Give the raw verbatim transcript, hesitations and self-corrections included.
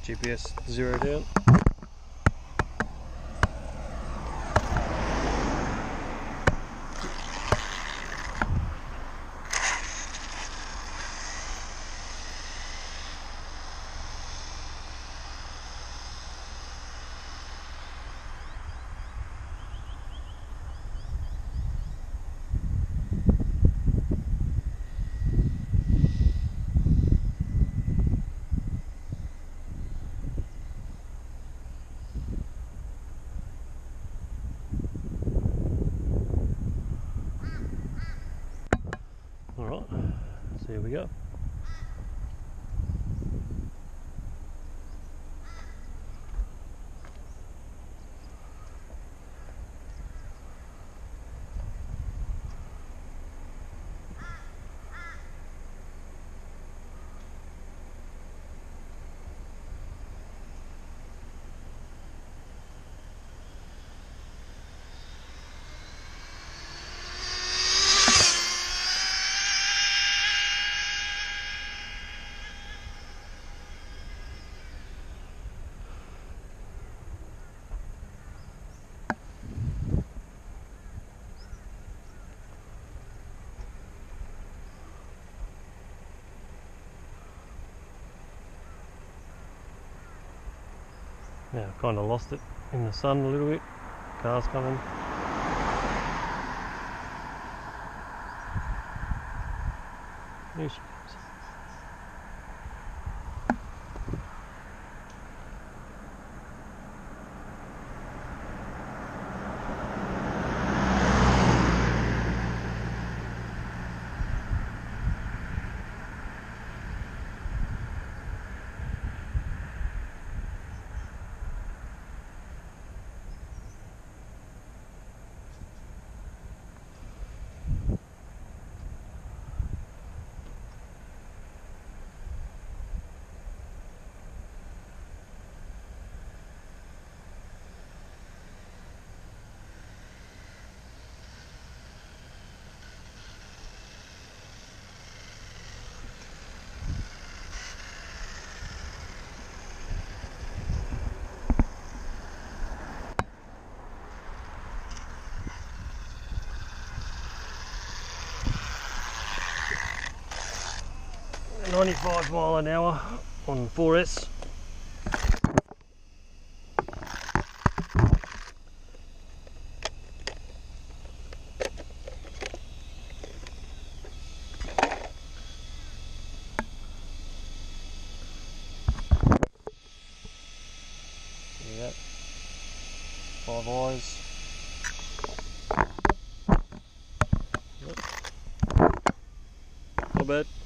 G P S zeroed out. Alright, so here we go. Yeah, I've kind of lost it in the sun a little bit. Cars coming. Here she comes. ninety-five mile an hour on four S. See that? Five eyes. Yep. Not bad.